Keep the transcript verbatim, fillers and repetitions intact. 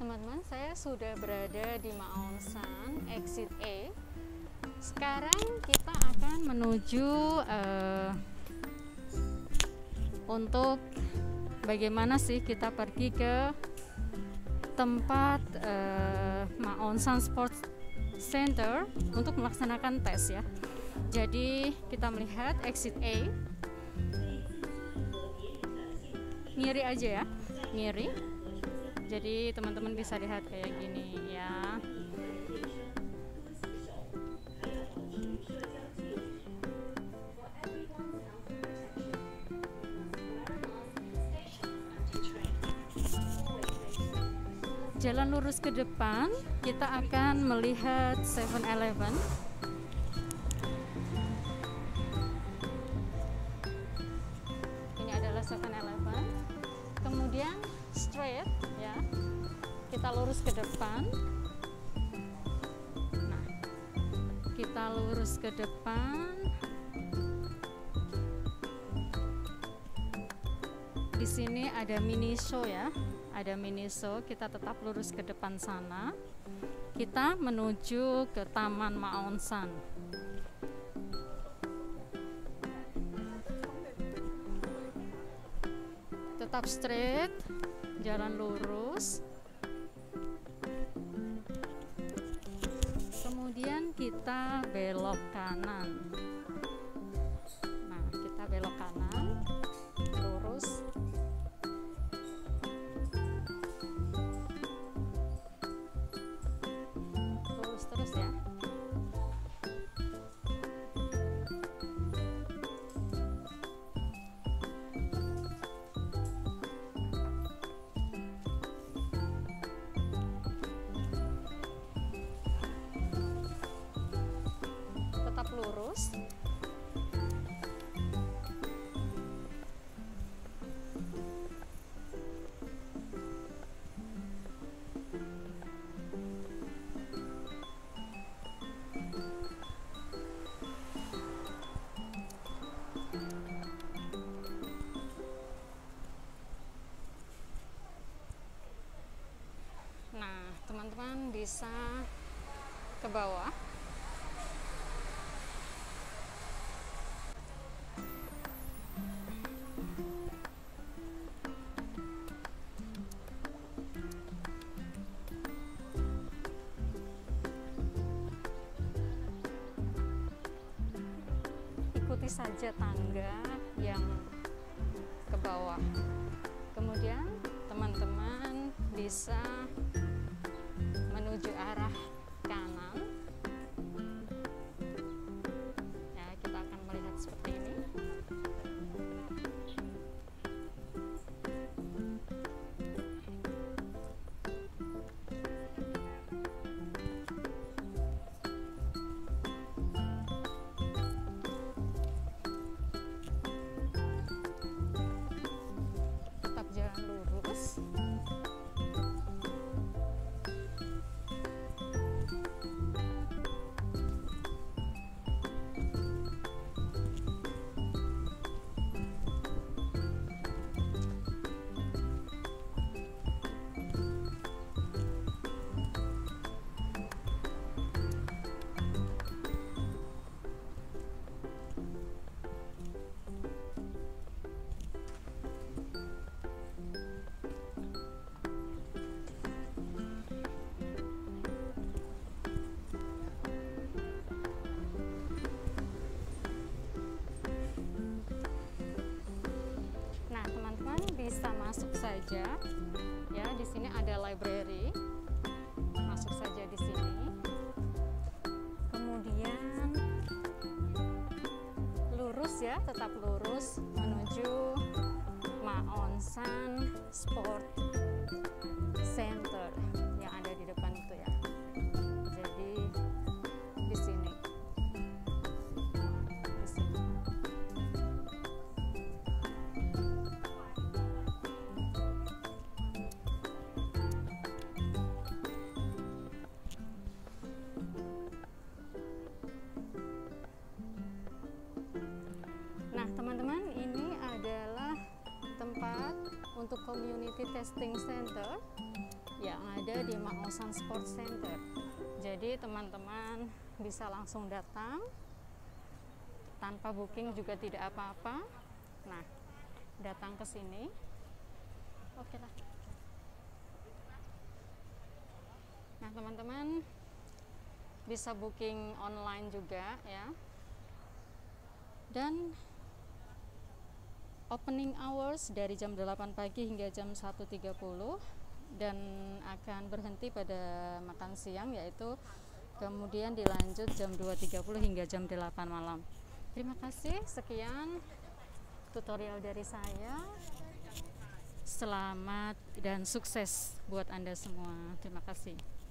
teman-teman, saya sudah berada di Maonsan exit A. Sekarang kita akan menuju uh, untuk bagaimana sih kita pergi ke tempat uh, Maonsan Sports Center untuk melaksanakan tes ya. Jadi kita melihat exit A, ngiri aja ya, ngiri. Jadi teman-teman bisa lihat kayak gini ya. Jalan lurus ke depan, kita akan melihat seven eleven. Ini adalah seven eleven. Kemudian straight ya, kita lurus ke depan. Nah, kita lurus ke depan. Di sini ada Miniso ya, ada Miniso. Kita tetap lurus ke depan sana. Kita menuju ke Taman Maonsan. Tetap straight, jalan lurus. Kemudian kita belok kanan. Nah, kita belok kanan, lurus. Lurus terus ya. Tetap lurus. Nah, teman-teman bisa ke bawah. Ikuti saja tangga yang ke bawah. Kemudian teman-teman bisa menuju arah kanan. Ya, kita akan melihat seperti ini. Tetap jalan lurus. Bisa masuk saja ya. Di sini ada library, masuk saja di sini. Kemudian lurus ya, tetap lurus menuju Maonsan Sport Center yang ada di depan itu ya. Jadi di sini. Di sini. Nah, teman-teman, ini adalah tempat untuk community testing center yang ada di Maosan Sport Center. Jadi teman-teman bisa langsung datang tanpa booking juga tidak apa-apa. Nah, datang ke sini. Oke lah. Nah, teman-teman bisa booking online juga ya. Dan opening hours dari jam delapan pagi hingga jam satu tiga puluh dan akan berhenti pada makan siang, yaitu kemudian dilanjut jam dua tiga puluh hingga jam delapan malam. Terima kasih, sekian tutorial dari saya. Selamat dan sukses buat Anda semua. Terima kasih.